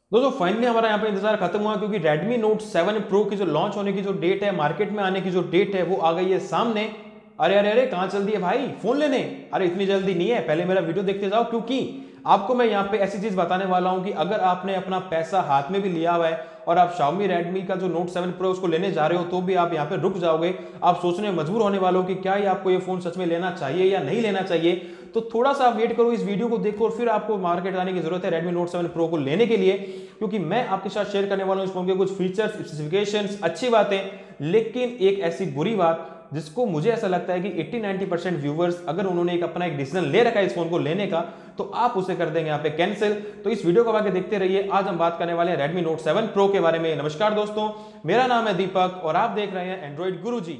दोस्तों फाइनली हमारा यहाँ पे इंतजार खत्म हुआ क्योंकि Redmi Note 7 Pro की जो लॉन्च होने की जो डेट है, मार्केट में आने की जो डेट है, वो आ गई है सामने। अरे अरे अरे कहाँ चल दिए भाई फोन लेने? अरे इतनी जल्दी नहीं है, पहले मेरा वीडियो देखते जाओ, क्योंकि आपको मैं यहाँ पे ऐसी चीज बताने वाला हूँ कि अगर आपने अपना पैसा हाथ में भी लिया हुआ है और आप Xiaomi Redmi का जो Note 7 Pro उसको लेने जा रहे हो, तो भी आप यहाँ पे रुक जाओगे। आप सोचने मजबूर होने वालों कि क्या ये आपको ये फोन सच में लेना चाहिए या नहीं लेना चाहिए। तो थोड़ा सा आप वेट करो, इस वीडियो को देखो और फिर आपको मार्केट आने की जरूरत है Redmi Note 7 Pro को लेने के लिए, क्योंकि मैं आपके साथ शेयर करने वाला हूं इस फोन के कुछ फीचर्स, स्पेसिफिकेशंस, अच्छी बातें, लेकिन एक ऐसी बुरी बात जिसको मुझे ऐसा लगता है कि 80-90% व्यूवर्स, अगर उन्होंने अपना एक डिसीजन ले रखा है इस फोन को लेने का, तो आप उसे कर देंगे यहाँ पे कैंसिल। तो इस वीडियो को आगे देखते रहिए। आज हम बात करने वाले हैं Redmi Note 7 Pro के बारे में। नमस्कार दोस्तों, मेरा नाम है दीपक और आप देख रहे हैं एंड्रॉइड गुरुजी।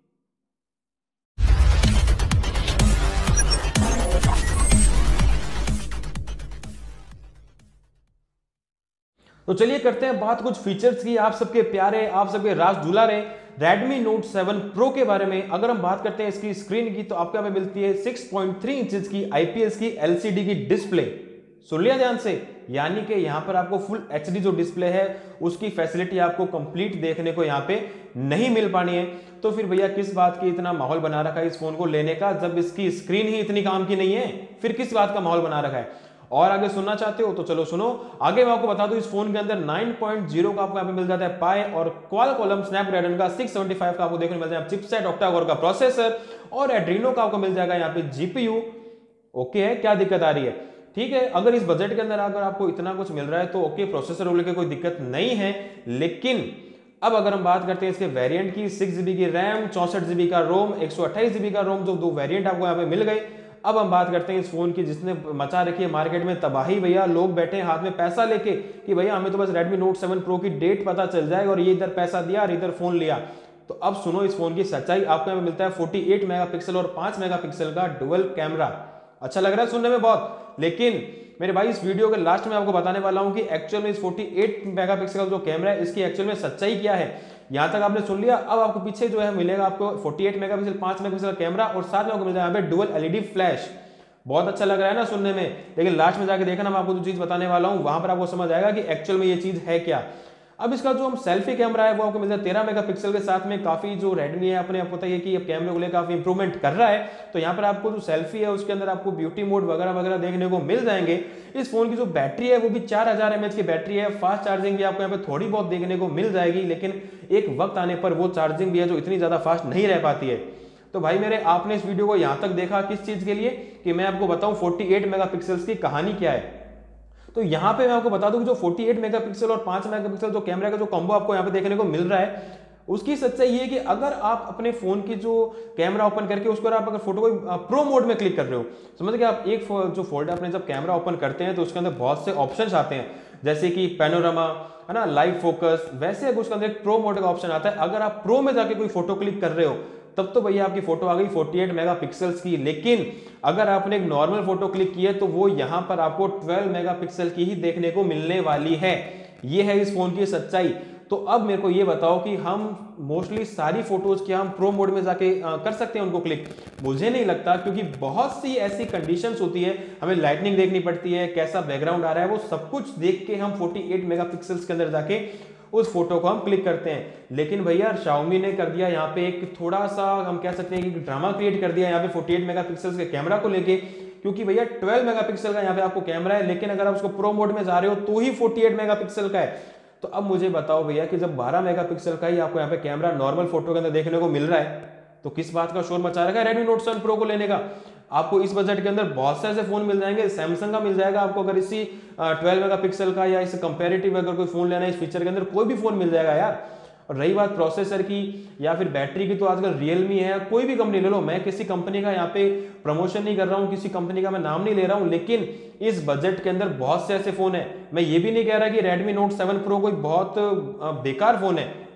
तो चलिए करते हैं बात कुछ फीचर्स की, आप सबके प्यारे, आप सबके राज दुलारे Redmi Note 7 Pro के बारे में। अगर हम बात करते हैं इसकी स्क्रीन की, तो आपको यहाँ पे मिलती है 6.3 इंचेस की IPS की LCD की डिस्प्ले। सुन लिया ध्यान से, यानी कि यहाँ पर आपको फुल HD जो डिस्प्ले है उसकी फैसिलिटी आपको कंप्लीट देखने को यहाँ पे नहीं मिल पानी है। तो फिर भैया किस बात की इतना माहौल बना रखा है इस फोन को लेने का, जब इसकी स्क्रीन ही इतनी काम की नहीं है, फिर किस बात का माहौल बना रखा है। और आगे सुनना चाहते हो तो चलो सुनो। आगे मैं आपको बता दूं, इस फोन के अंदर 9.0 का आपको यहाँ पे मिल जाता है पाई और क्वालकॉम स्नैपड्रैगन का 675 का आपको देखने को मिल जाएगा चिपसेट, ऑक्टा-कोर का प्रोसेसर और एड्रीनो का आपको मिल जाएगा यहाँ पे जीपीयू। ओके है, क्या दिक्कत आ रही है? ठीक है, अगर इस बजट के अंदर अगर आपको इतना कुछ मिल रहा है तो ओके, प्रोसेसर को लेकर कोई दिक्कत नहीं है। लेकिन अब अगर हम बात करते हैं इसके वेरिएंट की, 6GB की रैम, 64GB का रोम, 128GB का रोम, जो दो वेरिएंट आपको यहाँ पे मिल गए। अब हम बात करते हैं इस फोन की जिसने मचा रखी है मार्केट में तबाही। भैया लोग बैठे हैं हाथ में पैसा लेके कि भैया हमें तो बस Redmi Note 7 Pro की डेट पता चल जाए और ये इधर पैसा दिया और इधर फोन लिया। तो अब सुनो इस फोन की सच्चाई। आपको यहाँ पे मिलता है 48 मेगापिक्सल और 5 मेगापिक्सल का डुअल कैमरा। अच्छा लग रहा है सुनने में बहुत, लेकिन मेरे भाई इस वीडियो के लास्ट में आपको बताने वाला हूं कि एक्चुअल में इस 48 मेगापिक्सल का जो कैमरा है इसकी एक्चुअल में सच्चाई क्या है। यहां तक आपने सुन लिया, अब आपको पीछे जो है मिलेगा आपको 48 मेगापिक्सल 5 मेगापिक्सल का कैमरा और साथ में आपको मिल जाएगा यहाँ पे डुअल एलईडी फ्लैश। बहुत अच्छा लग रहा है ना सुनने में, लेकिन लास्ट में जाके देखना, मैं आपको जो चीज बताने वाला हूं वहां पर आपको समझ आएगा कि एक्चुअल में ये चीज है क्या। अब इसका जो हम सेल्फी कैमरा है वो आपको मिलता है 13 मेगापिक्सल के साथ में। काफी जो Redmi है अपने आप पता है कि अब कैमरे को लेकर काफी इंप्रूवमेंट कर रहा है। तो यहाँ पर आपको जो सेल्फी है उसके अंदर आपको ब्यूटी मोड वगैरह वगैरह देखने को मिल जाएंगे। इस फोन की जो बैटरी है वो भी 4000 mAh की बैटरी है। फास्ट चार्जिंग भी आपको यहाँ पे थोड़ी बहुत देखने को मिल जाएगी, लेकिन एक वक्त आने पर वो चार्जिंग भी है जो इतनी ज्यादा फास्ट नहीं रह पाती है। तो भाई मेरे, आपने इस वीडियो को यहां तक देखा किस चीज के लिए कि मैं आपको बताऊं 48 मेगापिक्सल्स की कहानी क्या है। तो यहां पे मैं आपको बता दूं कि जो 48 मेगापिक्सल और 5 मेगापिक्सल जो कैमरा का जो कॉम्बो आपको यहां पे देखने को मिल रहा है, उसकी सच्चाई ये है कि अगर आप अपने फोन की जो कैमरा ओपन करके उसको आप अगर फोटो को प्रो मोड में क्लिक कर रहे हो, समझ गए आप, एक जो फोल्डर अपने जब कैमरा ओपन करते हैं तो उसके अंदर बहुत से ऑप्शंस आते हैं, जैसे कि पैनोरामा है ना, लाइव फोकस, वैसे उसके अंदर एक प्रो मोड का ऑप्शन आता है। अगर आप प्रो में जाके कोई फोटो क्लिक कर रहे हो तब तो भैया आपकी फोटो आ गई 48 मेगापिक्सल्स की। लेकिन अगर आपने एक नॉर्मल फोटो क्लिक की है तो वो यहां पर आपको 12 मेगापिक्सल की ही देखने को मिलने वाली है। ये है इस फोन की सच्चाई। तो अब मेरे को ये बताओ कि हम मोस्टली सारी फोटोज की हम प्रो मोड में जाके कर सकते हैं उनको क्लिक? मुझे नहीं लगता, क्योंकि बहुत सी ऐसी कंडीशंस होती है, हमें लाइटनिंग देखनी पड़ती है, कैसा बैकग्राउंड आ रहा है, वो सब कुछ देख के हम 48 मेगापिक्सल्स के अंदर जाके उस फोटो को हम क्लिक करते हैं। लेकिन भैया Xiaomi ने कर दिया यहाँ पे एक थोड़ा सा, हम कह सकते हैं कि ड्रामा क्रिएट कर दिया यहाँ पे 48 मेगापिक्सल के कैमरा को लेके, क्योंकि भैया 12 मेगापिक्सल का यहाँ पे आपको कैमरा है, लेकिन अगर आप उसको प्रो मोड में जा रहे हो तो ही 48 मेगापिक्सल का है। तो अब मुझे बताओ भैया कि जब 12 मेगापिक्सल का ही आपको यहाँ पे कैमरा नॉर्मल फोटो के अंदर देखने को मिल रहा है, तो किस बात का शोर मचा रखा है Redmi Note 7 Pro को लेने का? आपको इस बजट के अंदर बहुत से ऐसे फोन मिल जाएंगे। सैमसंग का मिल जाएगा आपको, अगर इसी 12 मेगापिक्सल का या इस कंपैरेटिव अगर कोई फोन लेना है इस फीचर के अंदर, कोई भी फोन मिल जाएगा यार। और रही बात प्रोसेसर की या फिर बैटरी की, तो आजकल Realme है, कोई भी कंपनी ले लो, मैं किसी कंपनी का यहाँ पे प्रमोशन नहीं कर रहा हूँ, किसी कंपनी का मैं नाम नहीं ले रहा हूँ, लेकिन इस बजट के अंदर बहुत से ऐसे फोन है। मैं ये भी नहीं कह रहा कि Redmi Note 7 Pro कोई बहुत बेकार फोन है,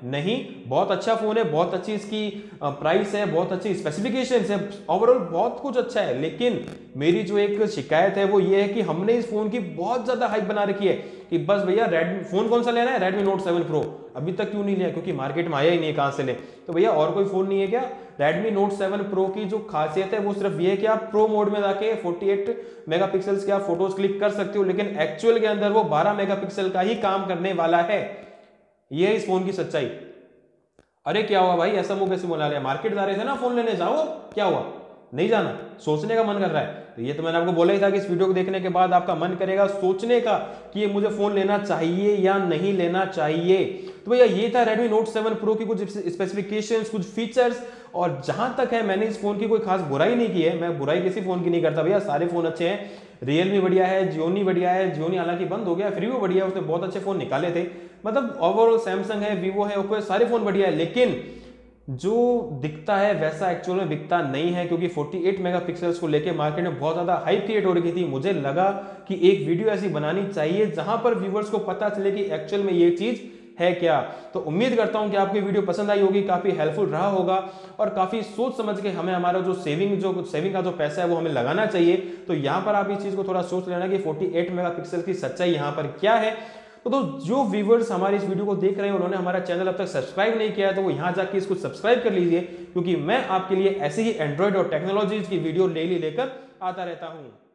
नहीं, बहुत अच्छा फोन है, बहुत अच्छी इसकी प्राइस है, बहुत अच्छी स्पेसिफिकेशंस है, ओवरऑल बहुत कुछ अच्छा है। लेकिन मेरी जो एक शिकायत है वो ये है कि हमने इस फोन की बहुत ज्यादा हाइप बना रखी है कि बस भैया रेडमी फोन कौन सा लेना है, रेडमी नोट 7 प्रो। अभी तक क्यों नहीं लिया? क्योंकि मार्केट में आया ही नहीं है, कहां से ले? तो भैया और कोई फोन नहीं है क्या? रेडमी नोट 7 प्रो की जो खासियत है वो सिर्फ ये है कि आप प्रो मोड में जाके 48 मेगापिक्सल्स के आप फोटोज क्लिक कर सकते हो, लेकिन एक्चुअल के अंदर वो 12 मेगापिक्सल का ही काम करने वाला है। ये है इस फोन की सच्चाई। अरे क्या हुआ भाई, ऐसा मुंह कैसे बोला लिया? मार्केट जा रहे थे ना फोन लेने, जाओ, क्या हुआ? नहीं जाना? सोचने का मन कर रहा है? तो ये तो मैंने आपको बोला ही था कि इस वीडियो को देखने के बाद आपका मन करेगा सोचने का कि ये मुझे फोन लेना चाहिए या नहीं लेना चाहिए। तो भैया ये था Redmi Note 7 Pro की कुछ स्पेसिफिकेशंस, कुछ फीचर्स। और जहां तक है मैंने इस फोन की कोई खास बुराई नहीं की है, मैं बुराई किसी फोन की नहीं करता भैया, सारे फोन अच्छे हैं। रियलमी बढ़िया है, जियोनी बढ़िया है, जियोनी हालांकि बंद हो गया, फिर भी वो बढ़िया है, उसने बहुत अच्छे फोन निकाले थे। मतलब ओवरऑल सैमसंग है, वीवो है, ओप्पो है, सारे फोन बढ़िया है। लेकिन जो दिखता है वैसा एक्चुअल में दिखता नहीं है, क्योंकि 48 मेगापिक्सल्स को लेके मार्केट में बहुत ज्यादा हाइप क्रिएट हो रही थी। मुझे लगा कि एक वीडियो ऐसी बनानी चाहिए जहां पर व्यूअर्स को पता चले कि एक्चुअल में ये चीज है क्या। तो उम्मीद करता हूं कि आपको वीडियो पसंद आई होगी, काफी हेल्पफुल रहा होगा और काफी सोच समझ के हमें हमारा जो सेविंग का जो पैसा है वो हमें लगाना चाहिए। तो यहां पर आप इस चीज को थोड़ा सोच लेना कि 48 मेगापिक्सल की सच्चाई यहां पर क्या है। तो जो व्यूवर्स हमारे इस वीडियो को देख रहे हैं उन्होंने हमारा चैनल अब तक सब्सक्राइब नहीं किया है तो वो यहां जाके इसको सब्सक्राइब कर लीजिए, क्योंकि मैं आपके लिए ऐसे ही एंड्रॉइड और टेक्नोलॉजीज की वीडियो डेली लेकर आता रहता हूं।